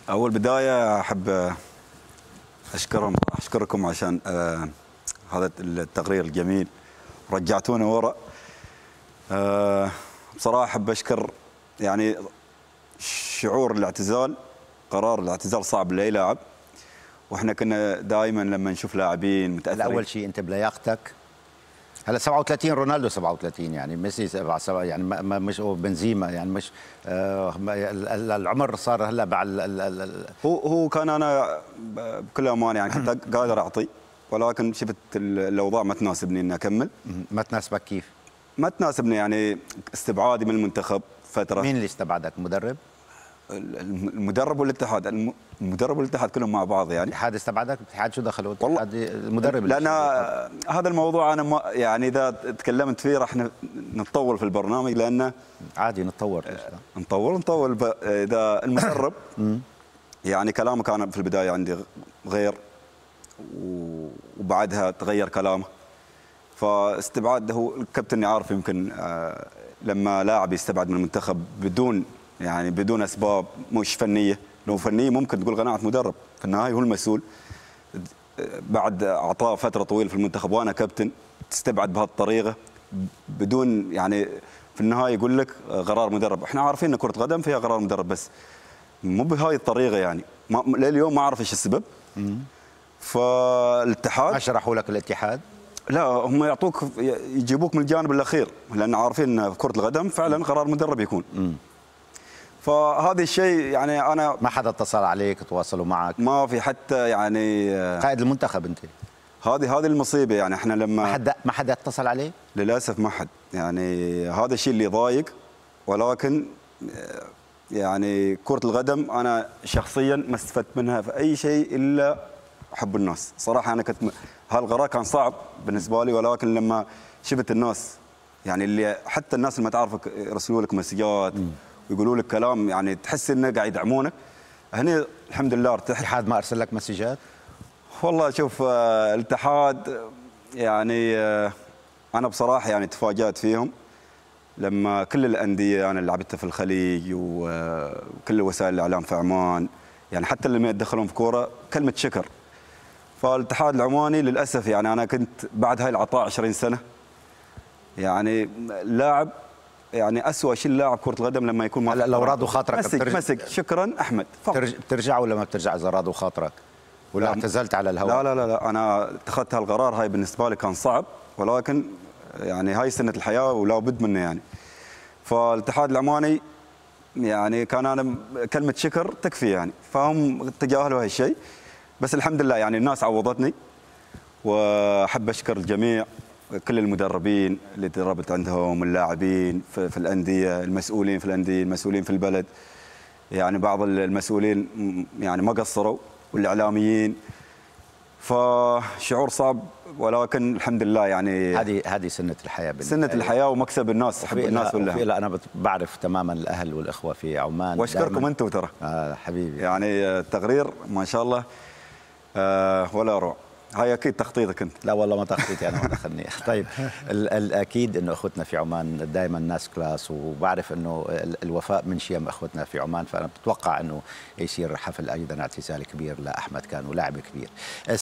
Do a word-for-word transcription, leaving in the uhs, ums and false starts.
أول بداية أحب أشكرهم أشكركم عشان آه هذا التقرير الجميل، رجعتونا ورا. آه بصراحة أحب أشكر يعني شعور الاعتزال، قرار الاعتزال صعب لأي لاعب، وإحنا كنا دائما لما نشوف لاعبين متأثرين. أول شيء أنت بلياقتك، هلا سبعة وثلاثين رونالدو سبعة وثلاثين يعني ميسي سبعة سبعة يعني ما مش بنزيما يعني مش آه العمر صار هلا بعد هو هو كان انا بكل امانه يعني كنت قادر اعطي، ولكن شفت الاوضاع ما تناسبني اني اكمل. ما تناسبك كيف؟ ما تناسبني يعني استبعادي من المنتخب فتره. مين اللي استبعدك؟ المدرب؟ المدرب والاتحاد، المدرب والاتحاد كلهم مع بعض يعني. الاتحاد استبعدك؟ الاتحاد شو دخلوا؟ الاتحاد المدرب. لان هذا الموضوع انا ما يعني اذا تكلمت فيه راح نتطول في البرنامج، لانه عادي نتطور نطول نطول اذا المدرب يعني كلامه كان في البدايه عندي غير، وبعدها تغير كلامه، فاستبعاد هو الكابتن عارف يمكن لما لاعب يستبعد من المنتخب بدون يعني بدون اسباب مش فنيه، لو فنيه ممكن تقول قناعه مدرب، في النهايه هو المسؤول. بعد اعطاه فتره طويله في المنتخب وانا كابتن، تستبعد بهالطريقه بدون يعني في النهايه يقول لك قرار مدرب. احنا عارفين ان كره قدم فيها قرار مدرب، بس مو بهاي الطريقه يعني. لليوم ما اعرف ايش السبب. فالاتحاد ما شرحوا لك الاتحاد؟ لا، هم يعطوك يجيبوك من الجانب الاخير، لان عارفين ان في كره القدم فعلا قرار مدرب يكون. مم. فهذا الشيء يعني انا ما حدا اتصل عليك تواصلوا معك؟ ما في حتى يعني قائد المنتخب انت. هذه هذه المصيبه يعني. احنا لما ما حدا ما حدا اتصل عليه؟ للاسف ما حد يعني. هذا الشيء اللي يضايق، ولكن يعني كره القدم انا شخصيا ما استفدت منها في اي شيء الا حب الناس. صراحه انا كنت هالقرار كان صعب بالنسبه لي، ولكن لما شفت الناس يعني اللي حتى الناس اللي ما تعرفك يرسلوا لك مسجات ويقولوا لك كلام يعني تحس انه قاعد يدعمونك، هني الحمد لله ارتحت. الاتحاد ما ارسل لك مسجات؟ والله شوف الاتحاد يعني انا بصراحه يعني تفاجأت فيهم لما كل الانديه انا لعبتها في الخليج وكل وسائل الاعلام في عمان، يعني حتى اللي ما يتدخلون في كوره كلمه شكر. فالاتحاد العماني للاسف يعني انا كنت بعد هاي العطاء عشرين سنه يعني لاعب يعني اسوء شيء اللاعب كره القدم لما يكون هلا لو راضوا خاطرك مسك بترج... مسك شكرا احمد فقط. بترجع ولا ما بترجع اذا راضوا خاطرك؟ ولا اعتزلت على الهواء؟ لا لا لا انا اتخذت هالقرار، هاي بالنسبه لي كان صعب، ولكن يعني هاي سنه الحياه ولا بد منه يعني. فالاتحاد العماني يعني كان انا كلمه شكر تكفي يعني، فهم تجاهلوا هالشيء، بس الحمد لله يعني الناس عوضتني. واحب اشكر الجميع، كل المدربين اللي تدربت عندهم، اللاعبين في, في الانديه، المسؤولين في الانديه، المسؤولين في البلد، يعني بعض المسؤولين يعني ما قصروا، والاعلاميين. فشعور صعب، ولكن الحمد لله يعني هذه هذه سنه الحياه. سنه الحياه ومكسب الناس، حب الناس ولا لا انا بعرف تماما الاهل والاخوه في عمان، واشكركم انتم ترى. آه حبيبي يعني التقرير ما شاء الله آه ولا روع. هاي اكيد تخطيطك انت. لا والله ما تخطيطي انا، ما دخلني. طيب الاكيد انه اخوتنا في عمان دائما ناس كلاس، وبعرف انه الوفاء من شيم اخوتنا في عمان، فانا بتوقع انه يصير حفل ايضا اعتزال كبير لاحمد، كان ولاعب كبير.